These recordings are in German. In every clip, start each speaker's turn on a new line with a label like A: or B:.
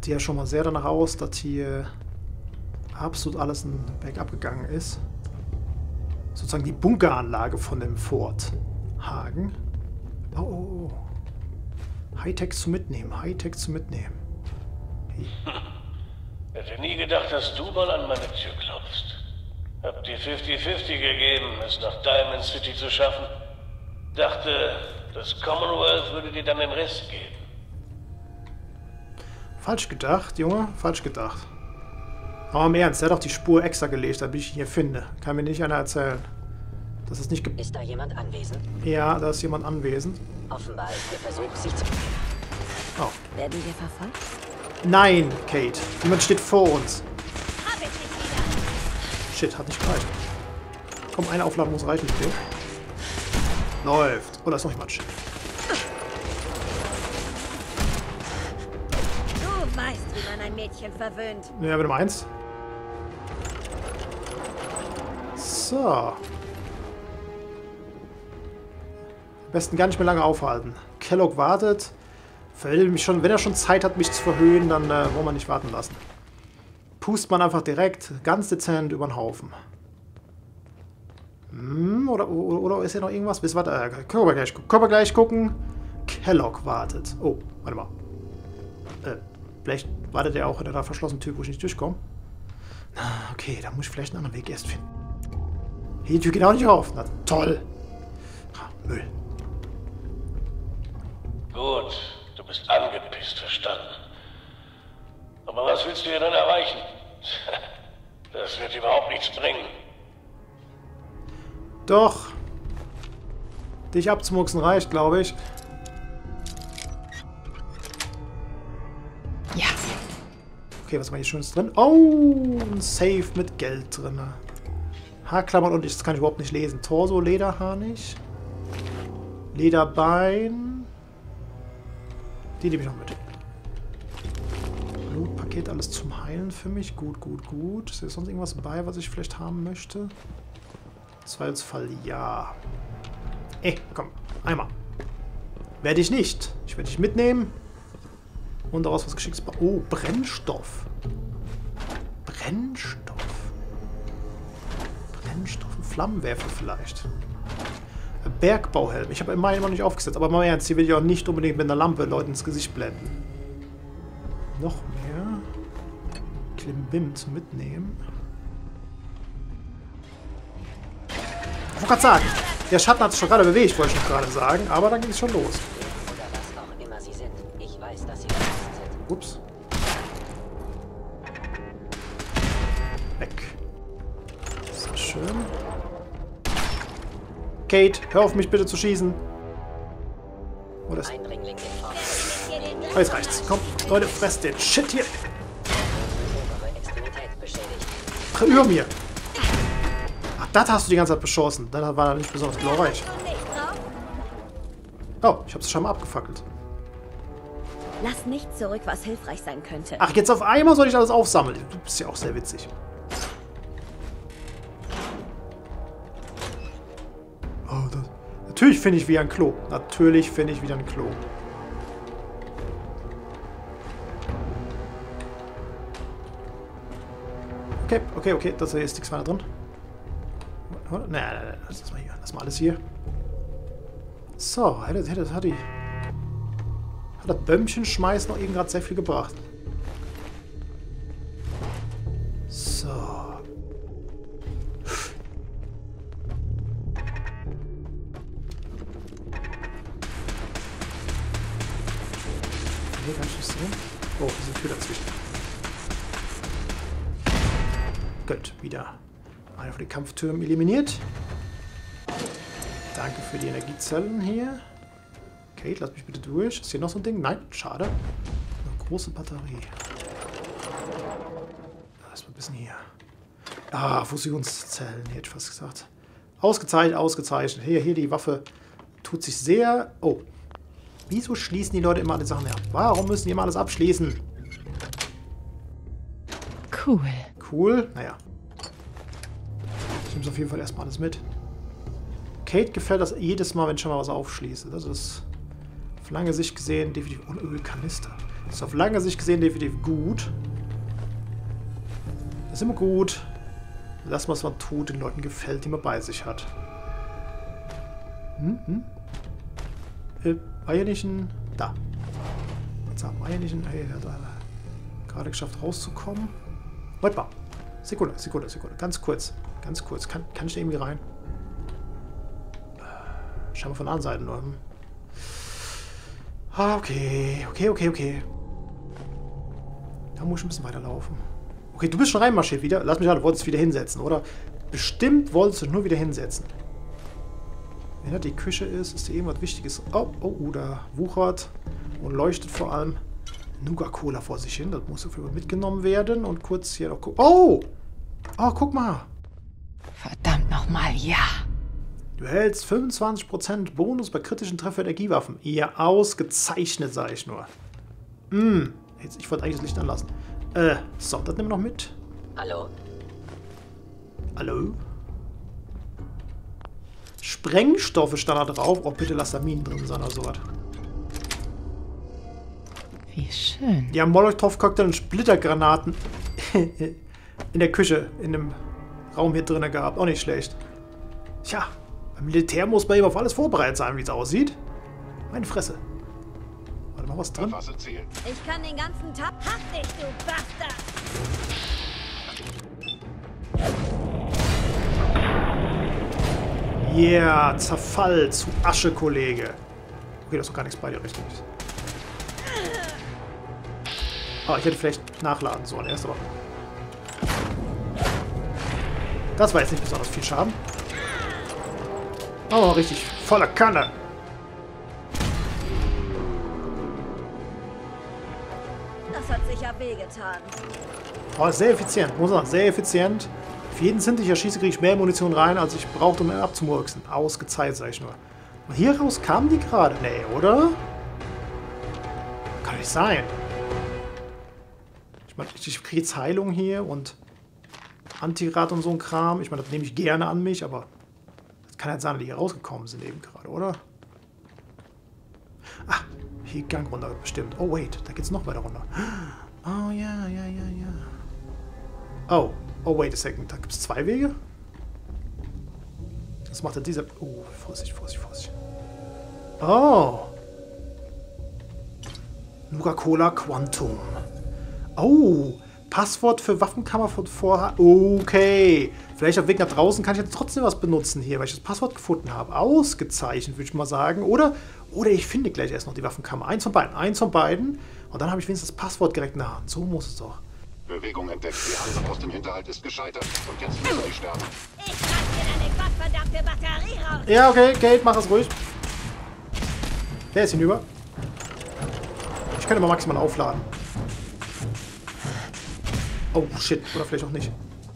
A: Sieht ja schon mal sehr danach aus, dass hier absolut alles ein Bergab gegangen ist. Sozusagen die Bunkeranlage von dem Fort Hagen. Oh, oh, oh. Hightech zu mitnehmen, Hightech zu mitnehmen. Hey.
B: Hätte nie gedacht, dass du mal an meine Tür klopfst. Hab dir 50-50 gegeben, es nach Diamond City zu schaffen. Dachte, das Commonwealth würde dir dann den Rest geben.
A: Falsch gedacht, Junge, falsch gedacht. Aber im Ernst, der hat doch die Spur extra gelegt, damit ich ihn hier finde. Kann mir nicht einer erzählen. Das ist nicht
C: Ist da jemand anwesend?
A: Ja, da ist jemand anwesend.
C: Offenbar ist der Versuch, sich zu...
A: Oh.
C: Werden wir verfolgt?
A: Nein, Kate. Jemand steht vor uns.
D: Hab ich dich wieder.
A: Shit, hat nicht gereicht. Komm, eine Aufladung muss reichen, okay? Läuft. Oh, da ist noch jemand. Shit.
D: Du weißt, wie man ein Mädchen verwöhnt.
A: Ja, wenn du meinst. So. Am besten gar nicht mehr lange aufhalten. Kellogg wartet. Wenn er schon Zeit hat, mich zu verhöhnen, dann wollen wir nicht warten lassen. Pust man einfach direkt, ganz dezent über den Haufen. Oder ist hier noch irgendwas? Können wir gleich gucken. Kellogg wartet. Oh, warte mal. Vielleicht wartet er auch in einer verschlossenen Tür, wo ich nicht durchkomme. Okay, da muss ich vielleicht einen anderen Weg erst finden. Hier, die Tür geht auch nicht auf. Na toll. Müll.
B: Gut, du bist angepisst, verstanden. Aber was willst du hier denn erreichen? Das wird überhaupt nichts bringen.
A: Doch. Dich abzumuxen reicht, glaube ich.
E: Ja.
A: Okay, was war hier Schönes drin? Oh, ein Safe mit Geld drin. Haarklammern und das kann ich überhaupt nicht lesen. Torso, Lederharnisch. Lederbein. Die nehme ich noch mit. Blutpaket, alles zum Heilen für mich. Gut, gut, gut. Ist hier sonst irgendwas bei, was ich vielleicht haben möchte? Zweifelsfall ja. Komm, einmal. Werde ich nicht. Ich werde dich mitnehmen. Und daraus was Geschicktes. Oh, Brennstoff. Brennstoff. Brennstoff. Ein Flammenwerfer vielleicht. Bergbauhelm. Ich habe immerhin noch nicht aufgesetzt. Aber mal im Ernst, hier will ich auch nicht unbedingt mit einer Lampe Leuten ins Gesicht blenden. Noch mehr. Klimbim zum Mitnehmen. Ich wollte gerade sagen, der Schatten hat sich schon gerade bewegt, wollte ich noch gerade sagen. Aber dann ging es schon los.
C: Oder was auch immer sie sind. Ich weiß, dass sie verletzt sind.
A: Ups. Weg. So schön. Kate, hör auf mich bitte zu schießen. Oder ist...
C: Eindringling in Form.
A: Oh, jetzt reicht's. Komm, Leute, fresst den Shit hier.
C: Obere Extremität beschädigt.
A: Über mir. Ach, das hast du die ganze Zeit beschossen. Dann war er nicht besonders glorreich. Oh, ich hab's schon mal abgefackelt.
D: Lass nicht zurück, was hilfreich sein könnte.
A: Ach, jetzt auf einmal soll ich alles aufsammeln. Du bist ja auch sehr witzig. Oh, das... Natürlich finde ich wieder ein Klo. Natürlich finde ich wieder ein Klo. Okay. Das hier ist nichts weiter drin. Nein. Lass mal hier. Lass mal alles hier. So, hat das Bömmchen schmeißen noch eben gerade sehr viel gebracht. So. Hier kann ich nicht sehen. Oh, diese Tür dazwischen. Gut, wieder einer von den Kampftürmen eliminiert. Danke für die Energiezellen hier. Kate, lass mich bitte durch. Ist hier noch so ein Ding? Nein, schade. Eine große Batterie. Erstmal ein bisschen hier. Ah, Fusionszellen, hätte ich fast gesagt. Ausgezeichnet, ausgezeichnet. Hier, die Waffe tut sich sehr... Oh. Wieso schließen die Leute immer alle Sachen ab? Warum müssen die immer alles abschließen?
E: Cool.
A: Cool. Naja. Ich nehme auf jeden Fall erstmal alles mit. Kate gefällt das jedes Mal, wenn ich schon mal was aufschließe. Das ist auf lange Sicht gesehen definitiv... Und Ölkanister. Ist auf lange Sicht gesehen definitiv gut. Das ist immer gut. Das, was man tut, den Leuten gefällt, die man bei sich hat. War hier nicht ein... Da. Jetzt haben wir hier nicht ein... Hey, hat gerade geschafft rauszukommen. Warte mal. Sekunde. Ganz kurz. Kann ich da irgendwie rein? Scheinbar von der anderen Seite nur. Okay. Da muss ich ein bisschen weiterlaufen. Okay, du bist schon reinmarschiert wieder. Lass mich an, du wolltest dich wieder hinsetzen, oder? Bestimmt wolltest du nur wieder hinsetzen. Wenn da die Küche ist da irgendwas Wichtiges. Oh, da wuchert und leuchtet vor allem Nuga-Cola vor sich hin. Das muss auf jeden Fall mitgenommen werden. Und kurz hier noch gucken. Oh! Oh, guck mal.
E: Verdammt nochmal, ja.
A: Du hältst 25% Bonus bei kritischen Treffer Energiewaffen. Ja, ausgezeichnet, sage ich nur. Ich wollte eigentlich das Licht anlassen. So, das nehmen wir noch mit.
C: Hallo?
A: Hallo? Sprengstoffe stand da drauf. Oh, bitte lass da Minen drin sein oder sowas.
E: Wie schön.
A: Die haben Molotow-Cocktail und Splittergranaten in der Küche, in dem Raum hier drinnen gehabt. Auch nicht schlecht. Tja, beim Militär muss man eben auf alles vorbereitet sein, wie es aussieht. Meine Fresse. Warte mal, was drin?
D: Ich kann den ganzen Tag... Hab dich, du Bastard!
A: Yeah, Zerfall zu Asche, Kollege. Okay, da ist doch gar nichts bei dir, richtig. Oh, ich hätte vielleicht nachladen sollen erst, aber... Das war jetzt nicht besonders viel Schaden. Oh, richtig voller Kanne.
D: Das hat sicher wehgetan.
A: Oh, sehr effizient, muss man sagen, sehr effizient. Für jeden Cent, den ich erschieße, kriege ich mehr Munition rein, als ich brauchte, um ihn abzumurksen. Ausgezeichnet, sag ich nur. Und hier raus kamen die gerade. Nee, oder? Kann nicht sein. Ich meine, ich kriege jetzt Heilung hier und Antirat und so ein Kram. Ich meine, das nehme ich gerne an mich, aber das kann halt sein, dass die hier rausgekommen sind eben gerade, oder? Ah, hier Gang runter, bestimmt. Oh, wait, da geht's noch weiter runter. Oh, ja. Oh, wait a second. Da gibt es 2 Wege? Was macht denn dieser... Oh, Vorsicht. Oh. Nuga-Cola Quantum. Oh, Passwort für Waffenkammer von vorher. Okay. Vielleicht auf Weg nach draußen kann ich jetzt trotzdem was benutzen hier, weil ich das Passwort gefunden habe. Ausgezeichnet, würde ich mal sagen. Oder ich finde gleich erst noch die Waffenkammer. Eins von beiden. Und dann habe ich wenigstens das Passwort direkt in der Hand. So muss es doch.
F: Bewegung entdeckt. Die Hand aus dem Hinterhalt ist gescheitert. Und jetzt müssen sie sterben.
D: Ich reiß dir deine gottverdammte Batterie raus!
A: Ja, okay, Kate, mach es ruhig. Der ist hinüber. Ich könnte mal maximal aufladen. Oh, shit. Oder vielleicht auch nicht.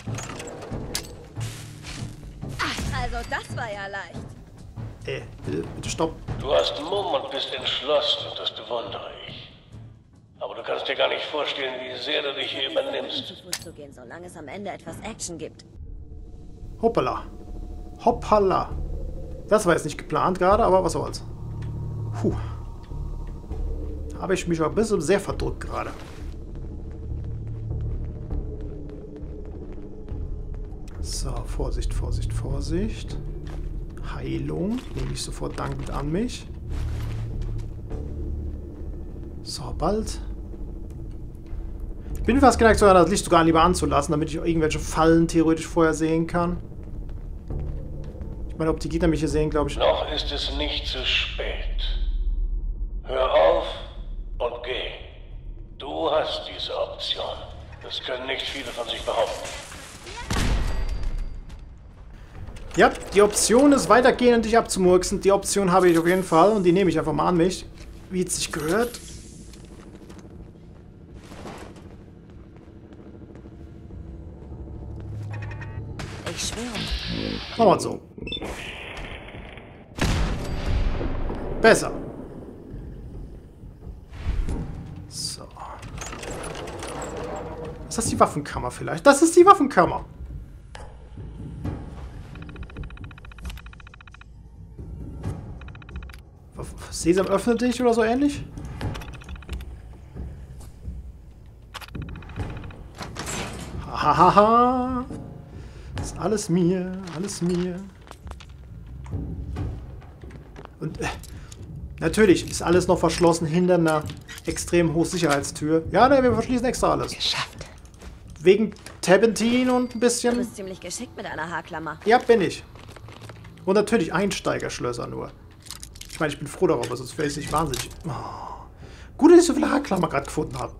D: Also das war ja leicht.
A: Bitte stopp.
B: Du hast Mumm und bist entschlossen und das bewundere ich. Aber du kannst dir gar nicht vorstellen, wie sehr du dich hier übernimmst.
D: Zu Fuß zu gehen, solange es am Ende etwas Action gibt.
A: Hoppala. Hoppala. Das war jetzt nicht geplant gerade, aber was soll's. Puh. Habe ich mich auch ein bisschen sehr verdrückt gerade. So, Vorsicht. Heilung. Nehme ich sofort dankend an mich. So, bald. Ich bin fast geneigt, sogar das Licht sogar lieber anzulassen, damit ich irgendwelche Fallen theoretisch vorher sehen kann. Ich meine, ob die Gegner mich hier sehen, glaube ich.
B: Noch ist es nicht zu spät. Hör auf und geh. Du hast diese Option. Das können nicht viele von sich behaupten.
A: Ja, die Option ist, weitergehen und dich abzumurksen. Die Option habe ich auf jeden Fall und die nehme ich einfach mal an mich. Wie es sich gehört.
E: Ich schwöre.
A: Machen wir so. Besser. So. Ist das die Waffenkammer vielleicht? Das ist die Waffenkammer. Sesam öffnet dich oder so ähnlich? Hahaha. Das ist alles mir, alles mir. Und natürlich ist alles noch verschlossen hinter einer extrem hohen Sicherheitstür. Ja, ne, wir verschließen extra alles.
E: Geschafft.
A: Wegen Terpentin und ein
D: Du
A: bisschen...
D: bist ziemlich geschickt mit einer Haarklammer.
A: Ja, bin ich. Und natürlich Einsteigerschlösser nur. Ich meine, ich bin froh darüber, sonst wäre ich nicht wahnsinnig... Oh. Gut, dass ich so viele Haarklammer gerade gefunden habe.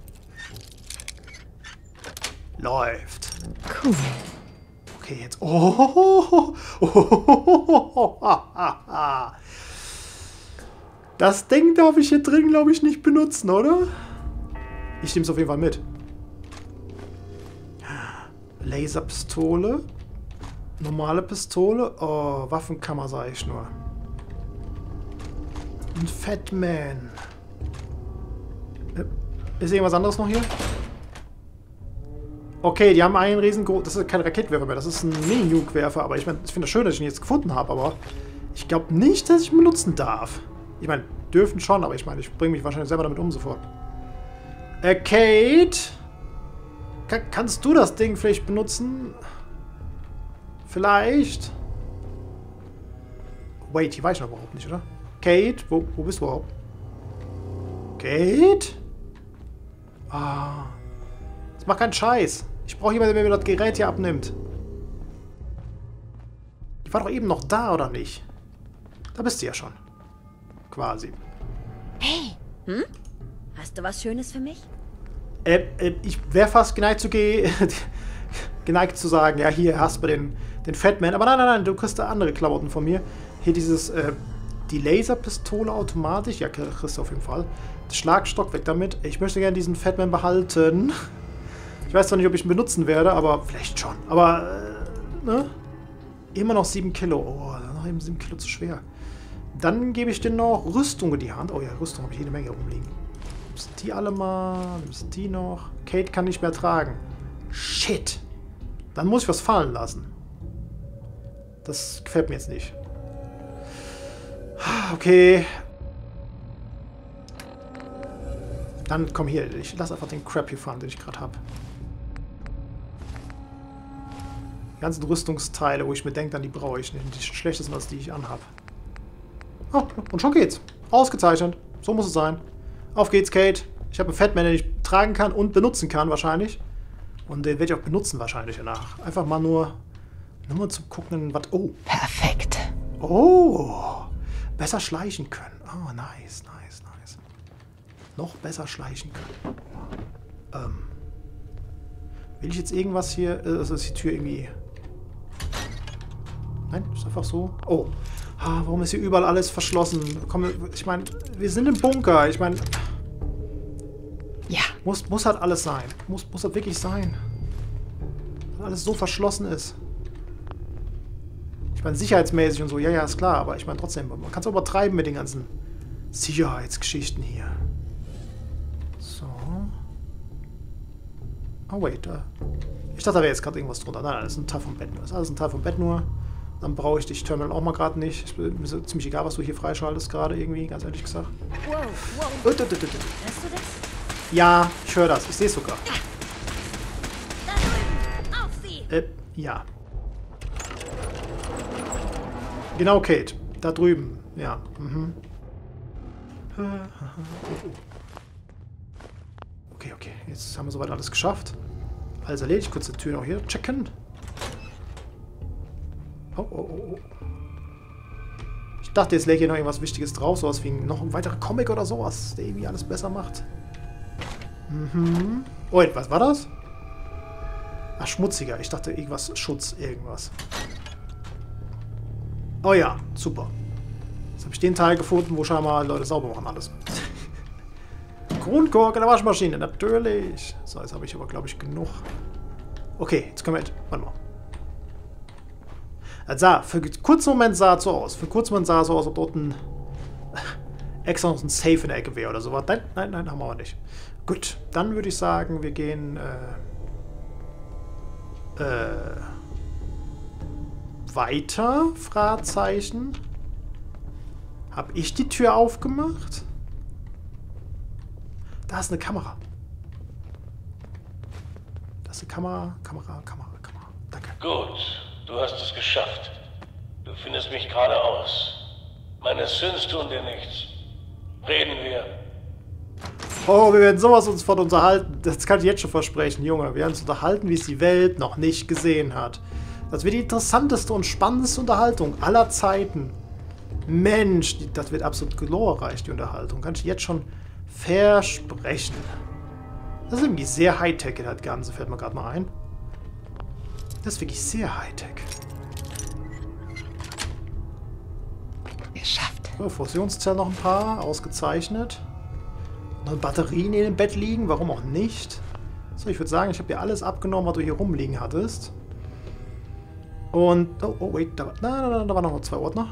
A: Läuft.
E: Cool.
A: Okay, jetzt... Oh. Das Ding darf ich hier drin, glaube ich, nicht benutzen, oder? Ich nehme es auf jeden Fall mit. Laserpistole. Normale Pistole. Oh, Waffenkammer sage ich nur. Ein Fatman. Ist irgendwas anderes noch hier? Okay, die haben einen riesengroßen... Das ist kein Raketenwerfer mehr, das ist ein Mini-Nuke-Werfer. Aber ich meine, ich finde das schön, dass ich ihn jetzt gefunden habe, aber ich glaube nicht, dass ich ihn benutzen darf. Ich meine, dürfen schon, aber ich meine, ich bringe mich wahrscheinlich selber damit um sofort. Kate? Kannst du das Ding vielleicht benutzen? Vielleicht? Wait, hier war ich noch überhaupt nicht, oder? Kate? Wo bist du überhaupt? Kate? Ah. Das macht keinen Scheiß. Ich brauche jemanden, der mir das Gerät hier abnimmt. Die war doch eben noch da, oder nicht? Da bist du ja schon. Quasi.
E: Hey,
D: Hast du was Schönes für mich?
A: Ich wäre fast geneigt zu sagen, ja, hier hast du den Fatman. Aber nein, du kriegst da andere Klamotten von mir. Hier dieses, die Laserpistole automatisch. Ja, kriegst du auf jeden Fall. Der Schlagstock, weg damit. Ich möchte gerne diesen Fatman behalten. Ich weiß zwar nicht, ob ich ihn benutzen werde, aber vielleicht schon. Aber, ne? Immer noch 7 Kilo. Oh, noch eben 7 Kilo zu schwer. Dann gebe ich dir noch Rüstung in die Hand. Oh ja, Rüstung habe ich jede Menge rumliegen. Nimmst die alle mal. Nimmst die noch. Kate kann nicht mehr tragen. Shit. Dann muss ich was fallen lassen. Das gefällt mir jetzt nicht. Okay. Dann komm hier. Ich lasse einfach den Crap hier fahren, den ich gerade habe. Die ganzen Rüstungsteile, wo ich mir denke, dann die brauche ich nicht. Die schlechtesten, als die ich anhab. Oh, und schon geht's. Ausgezeichnet. So muss es sein. Auf geht's, Kate. Ich habe einen Fatman, den ich tragen kann und benutzen kann wahrscheinlich. Und den werde ich auch benutzen wahrscheinlich danach. Einfach mal nur zum gucken, was... Oh.
E: perfekt.
A: Oh. Besser schleichen können. Oh, nice. Noch besser schleichen können. Will ich jetzt irgendwas hier... Also ist die Tür irgendwie... Nein, ist einfach so. Oh. Warum ist hier überall alles verschlossen? Komm, ich meine, wir sind im Bunker. Ich meine...
E: Ja.
A: Muss halt alles sein. Muss halt wirklich sein. Weil alles so verschlossen ist. Ich meine, sicherheitsmäßig und so, ja, ist klar. Aber ich meine trotzdem, man kann es auch übertreiben mit den ganzen Sicherheitsgeschichten hier. So. Oh, wait. Ich dachte, da wäre jetzt gerade irgendwas drunter. Nein, das ist ein Teil vom Bett nur. Das ist alles ein Teil vom Bett nur. Dann brauche ich dich Terminal auch mal gerade nicht. Mir ist ziemlich egal, was du hier freischaltest gerade irgendwie, ganz ehrlich gesagt.
D: Wow. Hörst du das?
A: Ja, ich höre das. Ich sehe es sogar.
D: Da drüben! Auf sie!
A: Ja. Genau, Kate. Da drüben. Ja. Mhm. Okay. Jetzt haben wir soweit alles geschafft. Alles erledigt. Kurz die Tür noch hier checken. Oh. Ich dachte, jetzt läge hier noch irgendwas Wichtiges drauf. Sowas wie noch ein weiterer Comic oder sowas, der irgendwie alles besser macht. Mhm. Oh, was war das? Ach, schmutziger. Ich dachte, irgendwas Schutz, irgendwas. Oh ja, super. Jetzt habe ich den Teil gefunden, wo scheinbar Leute sauber machen alles. Grundkork in der Waschmaschine, natürlich. So, jetzt habe ich aber, glaube ich, genug. Okay, jetzt können wir... Warte mal. Für einen kurzen Moment sah es so aus. Für einen kurzen Moment sah es so aus, ob dort ein extra noch ein Safe in der Ecke wäre oder sowas. Nein, haben wir aber nicht. Gut, dann würde ich sagen, wir gehen weiter? Fragezeichen. Habe ich die Tür aufgemacht? Da ist eine Kamera. Das Hast du Kamera? Danke.
B: Gut, du hast es geschafft. Du findest mich geradeaus. Meine Sins tun dir nichts. Reden wir.
A: Oh, wir werden sowas uns von unterhalten. Das kann ich jetzt schon versprechen, Junge. Wir werden uns unterhalten, wie es die Welt noch nicht gesehen hat. Das wird die interessanteste und spannendste Unterhaltung aller Zeiten. Mensch, das wird absolut glorreich, die Unterhaltung. Kann ich jetzt schon versprechen. Das ist irgendwie sehr Hightech, das Ganze, fällt mir gerade mal ein. Das ist wirklich sehr Hightech.
E: Geschafft.
A: So, Fusionszellen noch ein paar, ausgezeichnet. Noch Batterien in dem Bett liegen, warum auch nicht? So, ich würde sagen, ich habe dir alles abgenommen, was du hier rumliegen hattest. Und, oh wait, da waren noch 2 Ordner.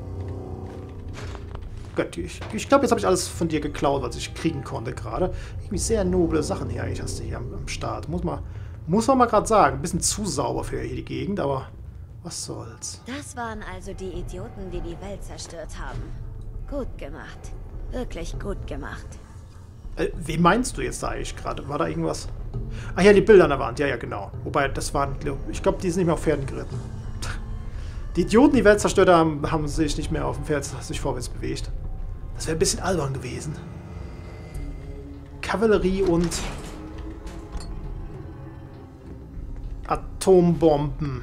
A: Gott, ich glaube, jetzt habe ich alles von dir geklaut, was ich kriegen konnte gerade. Irgendwie sehr noble Sachen hier eigentlich hast du hier am Start. Muss man mal gerade sagen. Ein bisschen zu sauber für hier die Gegend, aber was soll's.
D: Das waren also die Idioten, die die Welt zerstört haben. Gut gemacht. Wirklich gut gemacht.
A: Wen meinst du jetzt da eigentlich gerade? War da irgendwas? Ach ja, die Bilder an der Wand. Ja, ja, genau. Wobei, das waren, ich glaube, die sind nicht mehr auf Pferden geritten. Die Idioten, die Welt zerstört haben, haben sich nicht mehr auf dem Pferd sich vorwärts bewegt. Das wäre ein bisschen albern gewesen. Kavallerie und Atombomben.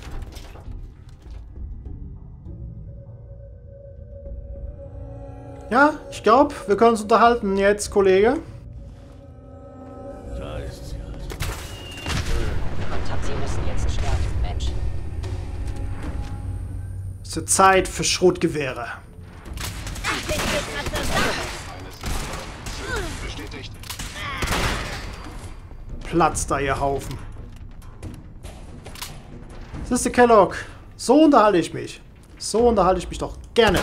A: Ja, ich glaube, wir können uns unterhalten jetzt, Kollege.
B: Da ist sie also.
C: Kontakt, Sie müssen jetzt sterben, Mensch.
A: Es wird Zeit für Schrotgewehre.
F: Bestätigt.
A: Platz da, ihr Haufen. Sister Kellogg, so unterhalte ich mich. So unterhalte ich mich doch gerne.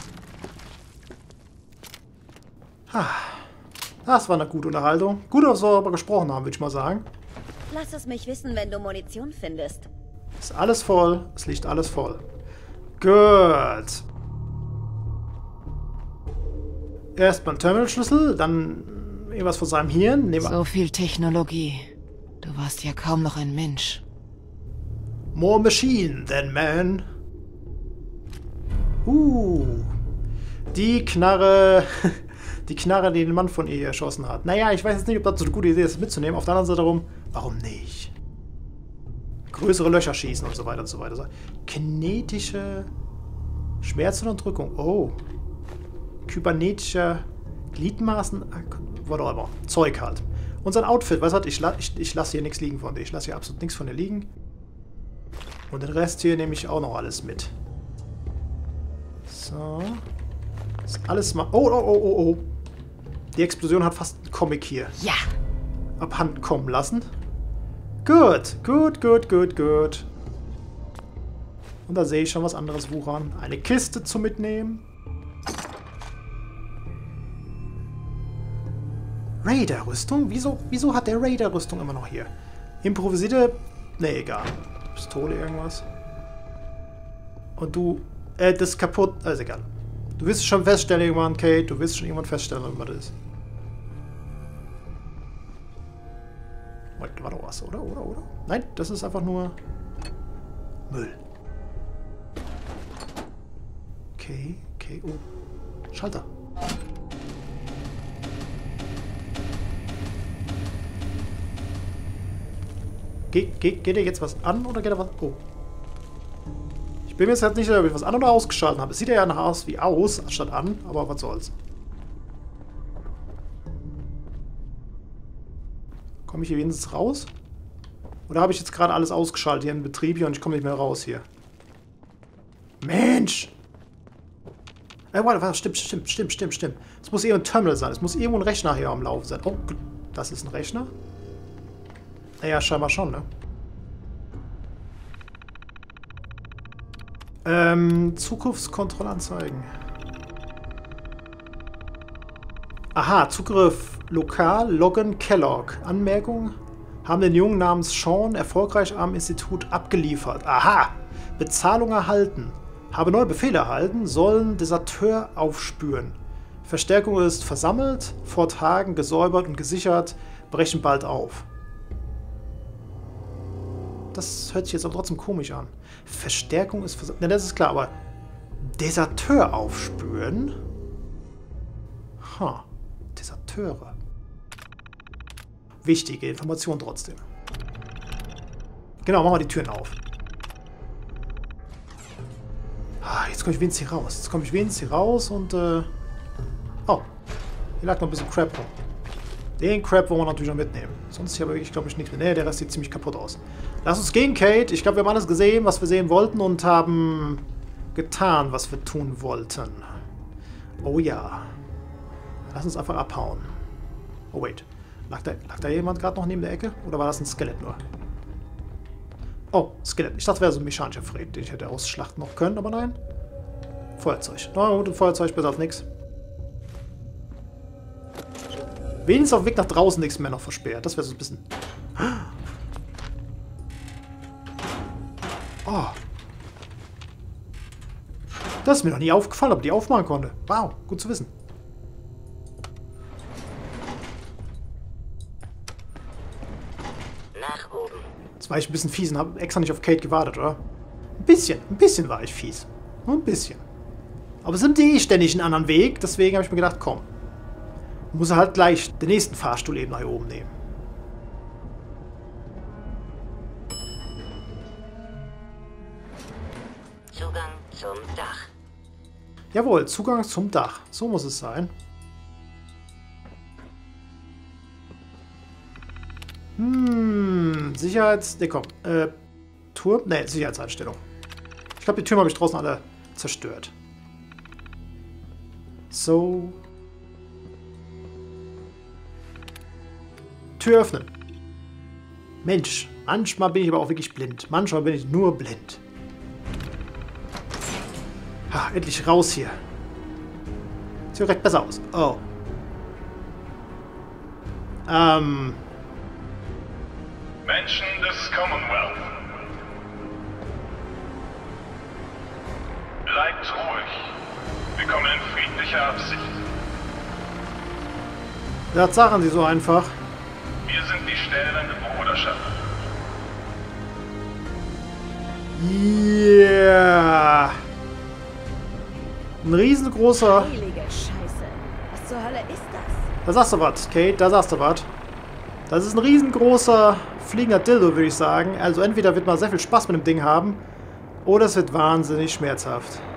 A: Das war eine gute Unterhaltung. Gut, dass wir darüber gesprochen haben, würde ich mal sagen.
D: Lass es mich wissen, wenn du Munition findest.
A: Ist alles voll. Es liegt alles voll. Gut. Erstmal ein Terminalschlüssel, dann irgendwas von seinem Hirn.
E: So viel Technologie. Du warst ja kaum noch ein Mensch.
A: More machine than man. Die Knarre... Die Knarre, die den Mann von ihr erschossen hat. Naja, ich weiß jetzt nicht, ob das so eine gute Idee ist, das mitzunehmen. Auf der anderen Seite darum, warum nicht? Größere Löcher schießen und so weiter und so weiter. Kinetische Schmerzunterdrückung. Oh. Kybernetische Gliedmaßen. Whatever. Zeug halt. Und sein Outfit. Weißt du was? Ich lasse hier nichts liegen von dir. Ich lasse hier absolut nichts von dir liegen. Und den Rest hier nehme ich auch noch alles mit. So. Das ist alles mal... Oh. Die Explosion hat fast einen Comic hier.
E: Ja.
A: Abhanden kommen lassen. Gut. Und da sehe ich schon was anderes wuchern. Eine Kiste zu mitnehmen. Raider-Rüstung? Wieso hat der Raider-Rüstung immer noch hier? Improvisierte... Ne, egal. Pistole, irgendwas. Und du... das ist kaputt. Also egal. Du wirst schon feststellen irgendwann, Kate. Du wirst schon irgendwann feststellen, was das ist. War doch was, oder? Nein, das ist einfach nur... Müll. Okay. Oh. Schalter. Geht dir jetzt was an oder geht da was... Oh. Ich bin mir jetzt halt nicht sicher, ob ich was an oder ausgeschaltet habe. Es sieht ja nach aus wie aus, anstatt an, aber was soll's. Komme ich hier wenigstens raus? Oder habe ich jetzt gerade alles ausgeschaltet hier in Betrieb hier und ich komme nicht mehr raus hier? Mensch! Warte, stimmt. Es muss irgendein Terminal sein. Es muss irgendwo ein Rechner hier am Laufen sein. Oh, das ist ein Rechner? Naja, scheinbar schon, ne? Zugriffskontrolle anzeigen. Aha, Zugriff lokal, Login Kellogg. Anmerkung, haben den Jungen namens Sean erfolgreich am Institut abgeliefert. Aha, Bezahlung erhalten. Habe neue Befehle erhalten, sollen Deserteur aufspüren. Verstärkung ist versammelt, vor Tagen gesäubert und gesichert, brechen bald auf. Das hört sich jetzt aber trotzdem komisch an. Verstärkung ist... Ne, das ist klar, aber... Deserteur aufspüren? Ha. Deserteure. Wichtige Information trotzdem. Genau, machen wir die Türen auf. Ah, jetzt komme ich wenigstens hier raus. Jetzt komme ich wenigstens hier raus und... Oh. Hier lag noch ein bisschen Crap rum. Den Crap wollen wir natürlich noch mitnehmen. Sonst hier aber wirklich, glaube ich, nichts mehr. Ne, der Rest sieht ziemlich kaputt aus. Lass uns gehen, Kate. Ich glaube, wir haben alles gesehen, was wir sehen wollten und haben getan, was wir tun wollten. Oh ja. Lass uns einfach abhauen. Oh, wait. Lag da jemand gerade noch neben der Ecke? Oder war das ein Skelett nur? Oh, Skelett. Ich dachte, das wäre so ein mechanischer Fred, den ich hätte ausschlachten noch können, aber nein. Feuerzeug. Na gut, ein Feuerzeug besser als nichts. Wenigstens auf dem Weg nach draußen nichts mehr noch versperrt. Das wäre so ein bisschen... Oh. Das ist mir noch nie aufgefallen, ob ich die aufmachen konnte. Wow, gut zu wissen.
C: Nach oben.
A: Jetzt war ich ein bisschen fies und habe extra nicht auf Kate gewartet, oder? Ein bisschen war ich fies. Nur ein bisschen. Aber es nimmt eh ständig einen anderen Weg, deswegen habe ich mir gedacht, komm. Muss er halt gleich den nächsten Fahrstuhl eben nach oben nehmen.
C: Zugang zum Dach.
A: Jawohl, Zugang zum Dach. So muss es sein. Sicherheits... Ne, komm. Turm? Ne, Sicherheitseinstellung. Ich glaube, die Türen habe ich draußen alle zerstört. So. Tür öffnen. Mensch, manchmal bin ich aber auch wirklich blind. Manchmal bin ich nur blind. Ha, endlich raus hier. Sieht recht besser aus. Oh.
G: Menschen des Commonwealth. Bleibt ruhig. Wir kommen in friedlicher Absicht.
A: Das sagen sie so einfach.
G: Wir sind die stählende Bruderschaft.
A: Yeah. Ein riesengroßer...
D: Heilige Scheiße. Was zur Hölle ist das?
A: Da sagst du was, Kate, da sagst du was. Das ist ein riesengroßer fliegender Dildo, würde ich sagen. Also entweder wird man sehr viel Spaß mit dem Ding haben, oder es wird wahnsinnig schmerzhaft.